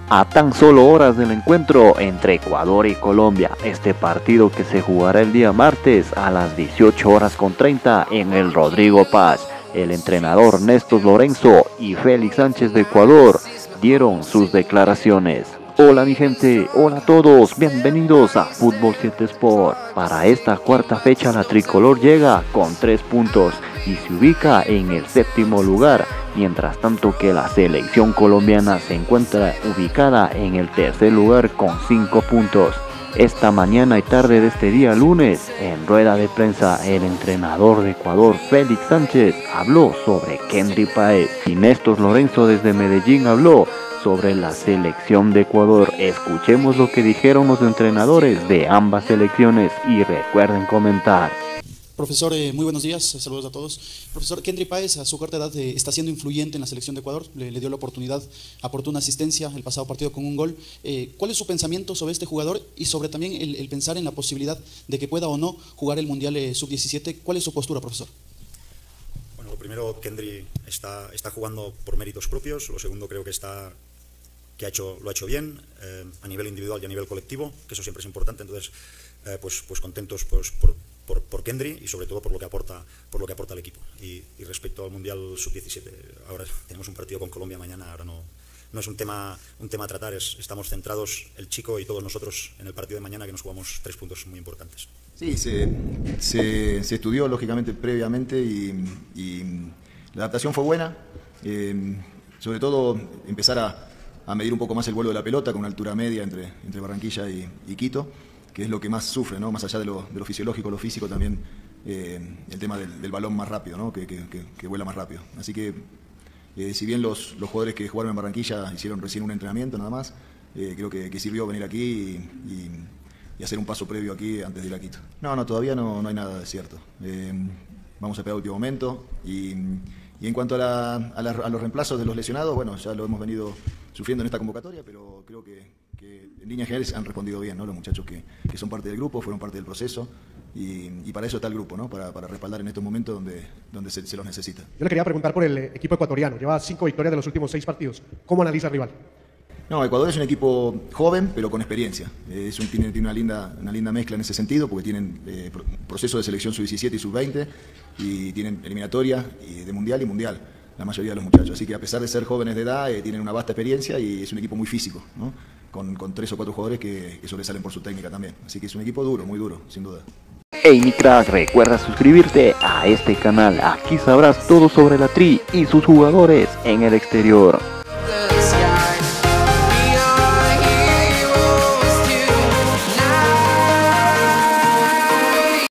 A tan solo horas del encuentro entre Ecuador y Colombia, este partido que se jugará el día martes a las 18:30 en el Rodrigo Paz, el entrenador Néstor Lorenzo y Félix Sánchez de Ecuador dieron sus declaraciones. Hola mi gente, hola a todos, bienvenidos a Fútbol 7 Sport. Para esta cuarta fecha la tricolor llega con 3 puntos y se ubica en el 7º lugar, mientras tanto que la selección colombiana se encuentra ubicada en el 3er lugar con 5 puntos. Esta mañana y tarde de este día lunes, en rueda de prensa, el entrenador de Ecuador, Félix Sánchez, habló sobre Kendry Páez y Néstor Lorenzo desde Medellín habló sobre la selección de Ecuador. Escuchemos lo que dijeron los entrenadores de ambas selecciones y recuerden comentar. Profesor, muy buenos días, saludos a todos. Profesor, Kendry Páez a su corta edad está siendo influyente en la selección de Ecuador, le dio la oportunidad, aportó una asistencia el pasado partido con un gol. ¿Cuál es su pensamiento sobre este jugador y sobre también el pensar en la posibilidad de que pueda o no jugar el Mundial Sub-17? ¿Cuál es su postura, profesor? Bueno, lo primero, Kendry está jugando por méritos propios. Lo segundo, creo que lo ha hecho bien a nivel individual y a nivel colectivo, que eso siempre es importante. Entonces, pues contentos por Kendry y sobre todo por lo que aporta al equipo. Y respecto al Mundial Sub-17, ahora tenemos un partido con Colombia mañana, ahora no es un tema a tratar, estamos centrados, el chico y todos nosotros, en el partido de mañana, que nos jugamos 3 puntos muy importantes. Sí, se estudió lógicamente previamente y la adaptación fue buena, sobre todo empezar a medir un poco más el vuelo de la pelota con una altura media entre Barranquilla y Quito, que es lo que más sufre, ¿no? Más allá de lo fisiológico, lo físico también, el tema del balón más rápido, ¿no? que vuela más rápido. Así que, si bien los jugadores que jugaron en Barranquilla hicieron recién un entrenamiento nada más, creo que sirvió venir aquí y hacer un paso previo aquí antes de ir a Quito. No, todavía no hay nada de cierto. Vamos a esperar el último momento y en cuanto a los reemplazos de los lesionados, bueno, ya lo hemos venido sufriendo en esta convocatoria, pero creo que en líneas generales han respondido bien, ¿no? Los muchachos que son parte del grupo, fueron parte del proceso y para eso está el grupo, ¿no? Para respaldar en estos momentos donde se los necesita. Yo le quería preguntar por el equipo ecuatoriano, lleva 5 victorias de los últimos 6 partidos. ¿Cómo analiza el rival? No, Ecuador es un equipo joven, pero con experiencia. Tiene una linda mezcla en ese sentido, porque tienen proceso de selección sub-17 y sub-20, y tienen eliminatoria de mundial y mundial, la mayoría de los muchachos. Así que a pesar de ser jóvenes de edad, tienen una vasta experiencia y es un equipo muy físico, ¿no? Con 3 o 4 jugadores que sobresalen por su técnica también. Así que es un equipo duro, muy duro, sin duda. Hey mi crack, recuerda suscribirte a este canal, aquí sabrás todo sobre la Tri y sus jugadores en el exterior.